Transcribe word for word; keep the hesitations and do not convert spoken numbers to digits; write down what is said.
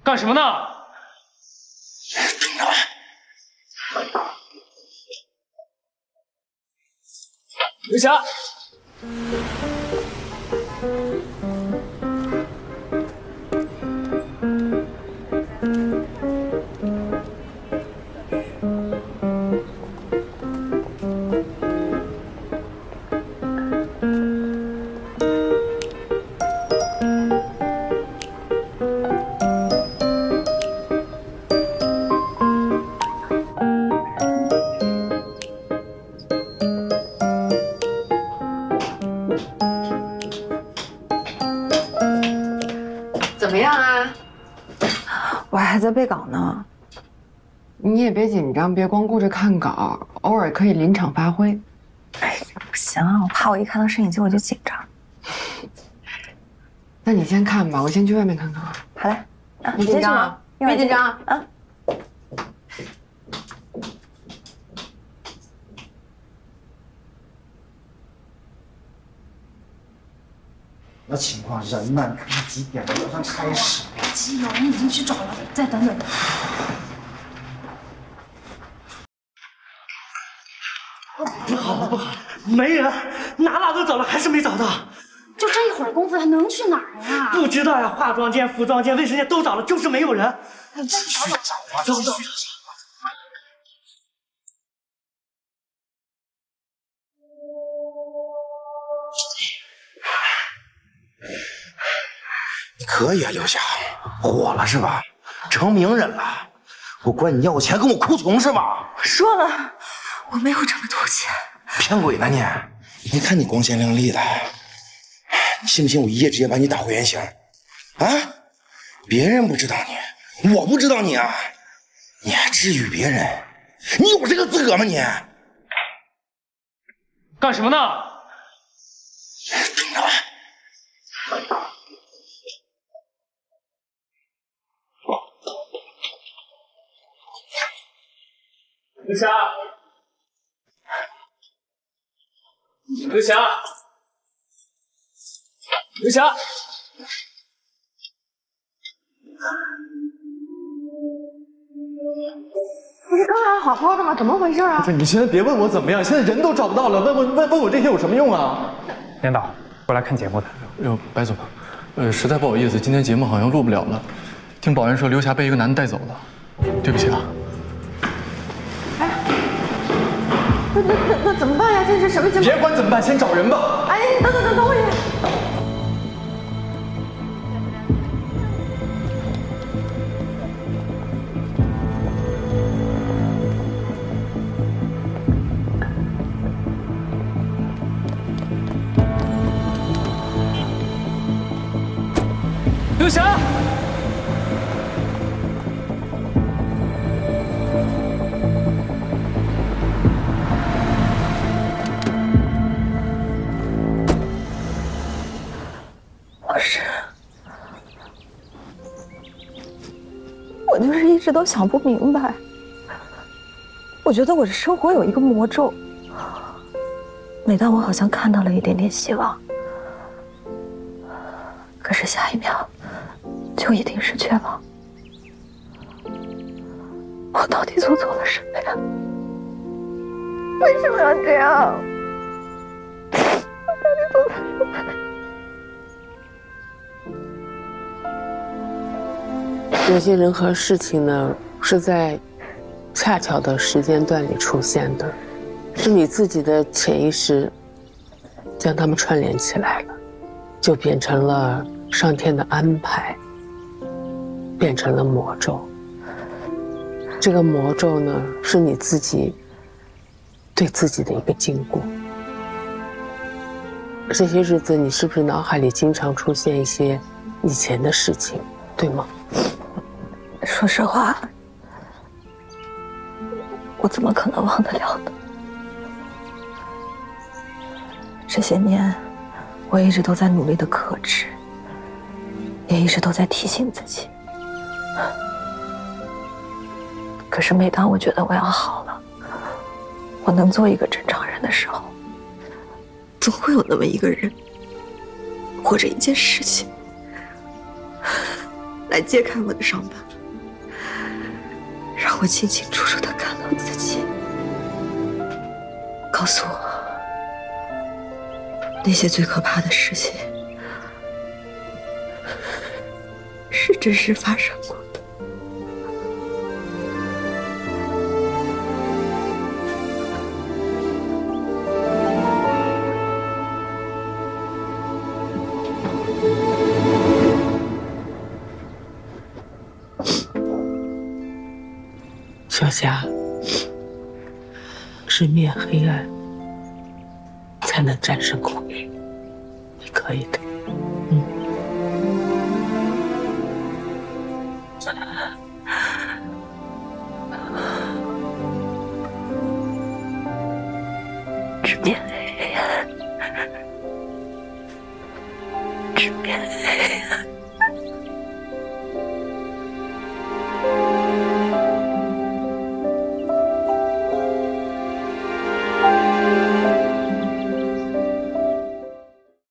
干什么呢？ 等着。 刘霞。 怎么样啊？ 我还在背稿呢。 你也别紧张，别光顾着看稿，偶尔可以临场发挥。 哎，不行，我怕我一看到摄影机我就紧张。 那你先看吧，我先去外面看看。 好嘞，啊， 你紧张啊？别紧张啊。 什么情况？人呢？你看他几点了？马上开始。 别急，有人已经去找了，再等等。 不好了，不好了，没人，哪哪都找了，还是没找到。 就这一会儿功夫，还能去哪儿呀？ 不知道呀，化妆间、服装间、卫生间都找了，就是没有人。 哎，继续找， 找找。 你可以啊，刘霞，火了是吧？成名人了，我管你要钱，跟我哭穷是吧？ 我说了，我没有这么多钱。 骗鬼呢你！你看你光鲜亮丽的，你信不信我一夜之间把你打回原形？啊！别人不知道你，我不知道你啊！你还质疑别人？你有这个资格吗你？ 干什么呢？ 等着。 刘霞，刘霞，刘霞， 不是刚才好好的吗？怎么回事啊？ 不是，你现在别问我怎么样，现在人都找不到了，问问问问我这些有什么用啊？ 领导，过来看节目的。 哟，白总，呃，实在不好意思，今天节目好像录不了了。听保安说，刘霞被一个男的带走了，对不起啊。 那那那那怎么办呀？这是什么情况？ 别管怎么办，先找人吧。 哎，等等等等我一下。 刘霞。 我就是一直都想不明白，我觉得我的生活有一个魔咒，每当我好像看到了一点点希望，可是下一秒就一定是绝望。我到底做错了什么呀？为什么要这样？我到底做错了什么？ 有些人和事情呢，是在恰巧的时间段里出现的，是你自己的潜意识将它们串联起来了，就变成了上天的安排，变成了魔咒。这个魔咒呢，是你自己对自己的一个禁锢。这些日子，你是不是脑海里经常出现一些以前的事情，对吗？ 说实话，我怎么可能忘得了呢？这些年，我一直都在努力的克制，也一直都在提醒自己。可是每当我觉得我要好了，我能做一个正常人的时候，总会有那么一个人，或者一件事情， 来揭开我的伤疤，让我清清楚楚地看到自己。告诉我，那些最可怕的事情是真实发生过的。 小霞，直面黑暗，才能战胜恐惧。你可以的。